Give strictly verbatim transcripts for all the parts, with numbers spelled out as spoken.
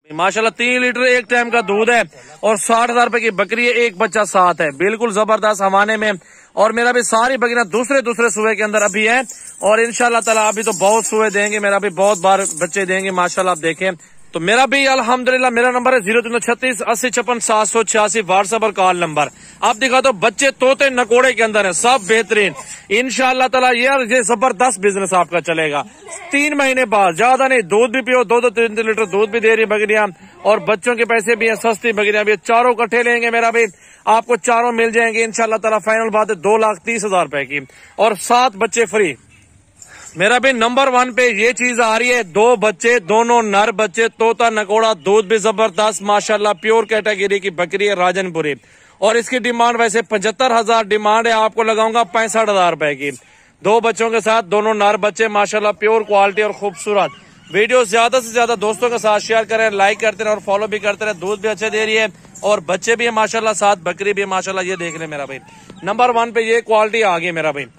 माशाल्लाह तीन लीटर एक टाइम का दूध है और साठ हजार रुपए की बकरी है, एक बच्चा साथ है, बिल्कुल जबरदस्त हवाने में। और मेरा भी सारी बकरियां दूसरे दूसरे सुबह के अंदर अभी है और इंशाल्लाह ताला अभी तो बहुत सुबह देंगे, मेरा भी बहुत बार बच्चे देंगे माशाल्लाह। आप देखें तो मेरा भी अल्हम्दुलिल्लाह मेरा नंबर है जीरो तीन सौ छत्तीस अस्सी छप्पन सात सौ छियासी व्हाट्सएप और कॉल नंबर। आप दिखा तो बच्चे तोते नकोड़े के अंदर है, सब बेहतरीन इंशाल्लाह ताला। यार ये जबरदस्त बिजनेस आपका चलेगा। तीन महीने बाद ज्यादा नहीं, दूध भी पियो, दो दो तीन तीन लीटर दूध भी दे रही बकरियां और बच्चों के पैसे भी है, सस्ती बकरियां भी। चारों इकट्ठे लेंगे मेरा भी आपको चारों मिल जाएंगे इंशाल्लाह ताला। फाइनल बात है दो लाख तीस हजार रुपए की और सात बच्चे फ्री। मेरा भी नंबर वन पे ये चीज आ रही है, दो बच्चे, दोनों नर बच्चे, तोता नकोड़ा, दूध भी जबरदस्त माशाल्लाह, प्योर कैटेगरी की बकरी है राजनपुरी। और इसकी डिमांड वैसे पचहत्तर हजार डिमांड है, आपको लगाऊंगा पैंसठ हजार रुपए की। दो बच्चों के साथ दोनों नर बच्चे माशाल्लाह, प्योर क्वालिटी और खूबसूरत। वीडियो ज्यादा से ज्यादा दोस्तों के साथ शेयर करें, लाइक करते रहे और फॉलो भी करते रहे। दूध भी अच्छे दे रही है और बच्चे भी है माशाल्लाह, साथ बकरी भी है माशाल्लाह। ये देख ले मेरा भाई, नंबर वन पे ये क्वालिटी आ गई मेरा भाई।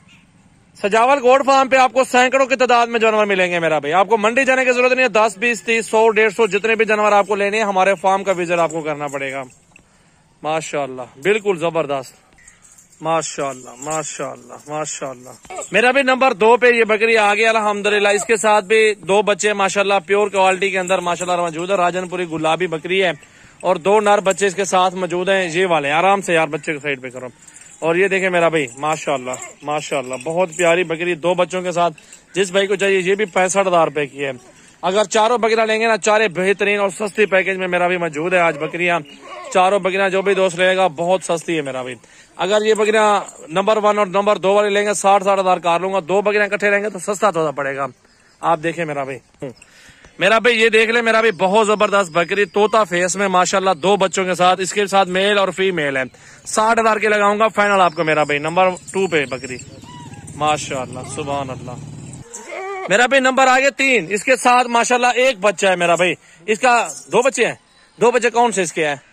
सजावल गोड फार्म पे आपको सैकड़ों की तादाद में जानवर मिलेंगे मेरा भाई। आपको मंडी जाने की जरूरत नहीं है, दस बीस तीस सौ डेढ़ सौ जितने भी जानवर आपको लेने हैं हमारे फार्म का विजिट आपको करना पड़ेगा माशाल्लाह, बिल्कुल जबरदस्त माशाल्लाह माशाल्लाह माशाल्लाह। मेरा भी नंबर दो पे ये बकरी आ गया अल्हम्दुलिल्लाह। इसके साथ भी दो बच्चे माशाल्लाह प्योर क्वालिटी के अंदर माशाल्लाह मौजूद है। राजनपुरी गुलाबी बकरी है और दो नर बच्चे इसके साथ मौजूद हैं। ये वाले आराम से यार बच्चे को साइड पे करो। और ये देखें मेरा भाई माशाल्लाह माशाल्लाह, बहुत प्यारी बकरी दो बच्चों के साथ। जिस भाई को चाहिए ये भी पैंसठ हजार रुपए की है। अगर चारों बकरियां लेंगे ना, चारे बेहतरीन और सस्ती पैकेज में मेरा भी मौजूद है आज बकरियां। चारों बकरियां जो भी दोस्त लेगा बहुत सस्ती है मेरा भाई। अगर ये बकरियां नंबर वन और नंबर दो वाले लेंगे साठ साठ हजार कार लूंगा। दो बकरियां इकट्ठे लेंगे तो सस्ता थोड़ा पड़ेगा। आप देखें मेरा भाई, मेरा भाई ये देख ले मेरा भी बहुत जबरदस्त बकरी, तोता फेस में माशाल्लाह, दो बच्चों के साथ। इसके साथ मेल और फीमेल है। साठ हजार के लगाऊंगा फाइनल आपको मेरा भाई। नंबर टू पे बकरी माशाल्लाह सुभान अल्लाह। मेरा भाई नंबर आगे तीन, इसके साथ माशाल्लाह एक बच्चा है मेरा भाई। इसका दो बच्चे हैं, दो बच्चे कौन से इसके हैं?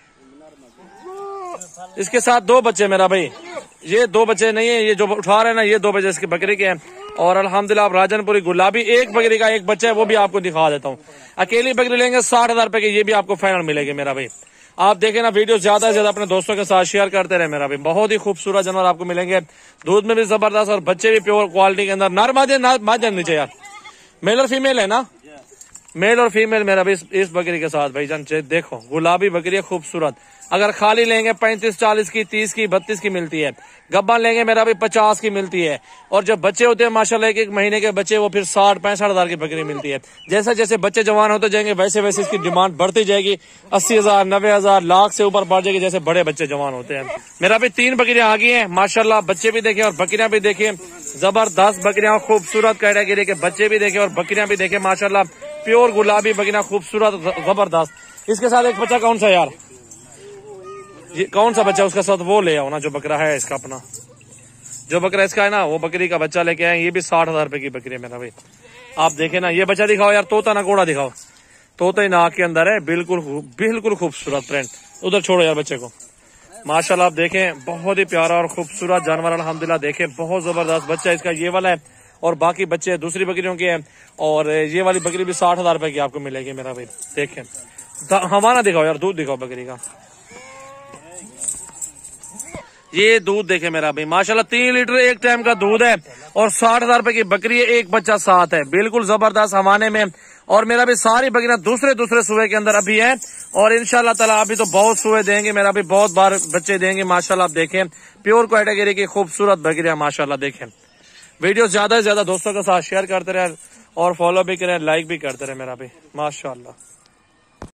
इसके साथ दो बच्चे मेरा भाई। ये दो बच्चे नहीं है, ये जो उठा रहे हैं ना ये दो बच्चे इसकी बकरी के हैं। और अल्हम्दुलिल्लाह आप राजनपुरी गुलाबी एक बकरी का एक बच्चा है, वो भी आपको दिखा देता हूँ। अकेली बकरी लेंगे साठ हजार रुपए की, ये भी आपको फाइनल मिलेगी मेरा भाई। आप देखें ना वीडियो ज्यादा से ज्यादा अपने दोस्तों के साथ शेयर करते रहे मेरा भाई। बहुत ही खूबसूरत जानवर आपको मिलेंगे, दूध में भी जबरदस्त और बच्चे भी प्योर क्वालिटी के अंदर। नर मादे मादे नीचे यार, मेल और फीमेल है ना, मेल और फीमेल मेरा भी इस बकरी के साथ भाईजान। देखो गुलाबी बकरी है खूबसूरत। अगर खाली लेंगे पैंतीस चालीस की, तीस की, बत्तीस की मिलती है। गब्बा लेंगे मेरा भी पचास की मिलती है। और जब बच्चे होते हैं माशाल्लाह एक एक महीने के बच्चे, वो फिर साठ पैंसठ हजार की बकरी मिलती है। जैसे जैसे बच्चे जवान होते जाएंगे वैसे वैसे इसकी डिमांड बढ़ती जाएगी। अस्सी हजार नब्बे हजार लाख से ऊपर बढ़ जाएगी जैसे बड़े बच्चे जवान होते हैं। मेरा भी तीन बकरियां आ गई हैं माशाल्लाह। बच्चे भी देखे और बकरियां भी देखे, जबरदस्त बकरियां, खूबसूरत कैटेगरी के बच्चे भी देखे और बकरियां भी देखे माशाल्लाह। प्योर गुलाबी बकरियां खूबसूरत जबरदस्त। इसके साथ एक बच्चा कौन सा यार, ये कौन सा बच्चा उसका साथ वो ले आओ ना, जो बकरा है इसका अपना, जो बकरा इसका है ना वो बकरी का बच्चा लेके आए। ये भी साठ हजार रुपए की बकरी है मेरा भाई। आप देखे ना ये बच्चा दिखाओ यार, तोता नकोड़ा दिखाओ, तोता ही नाक के अंदर है, बिल्कुल बिल्कुल खूबसूरत फ्रेंड। उधर छोड़ो यार बच्चे को माशाल्लाह। आप देखें बहुत ही प्यारा और खूबसूरत जानवर अल्हम्दुलिल्लाह। देखें बहुत जबरदस्त बच्चा इसका ये वाला है और बाकी बच्चे दूसरी बकरियों के हैं। और ये वाली बकरी भी साठ हजार रुपए की आपको मिलेगी मेरा भाई। देखें हमारा दिखाओ यार, दूध दिखाओ बकरी का, ये दूध देखे मेरा भाई माशाल्लाह। तीन लीटर एक टाइम का दूध है और साठ हजार रुपए की बकरी है, एक बच्चा साथ है, बिल्कुल जबरदस्त हवाने में। और मेरा भी सारी बकरियां दूसरे दूसरे सुबह के अंदर अभी है और इंशाल्लाह ताला अभी तो बहुत सुबह देंगे मेरा भी, बहुत बार बच्चे देंगे माशाल्लाह। आप देखें प्योर कैटेगरी की खूबसूरत बकरियां माशाल्लाह। देखें वीडियो ज्यादा से ज्यादा दोस्तों के साथ शेयर करते रहे और फॉलो भी करें, लाइक भी करते रहे मेरा भी माशाल्लाह।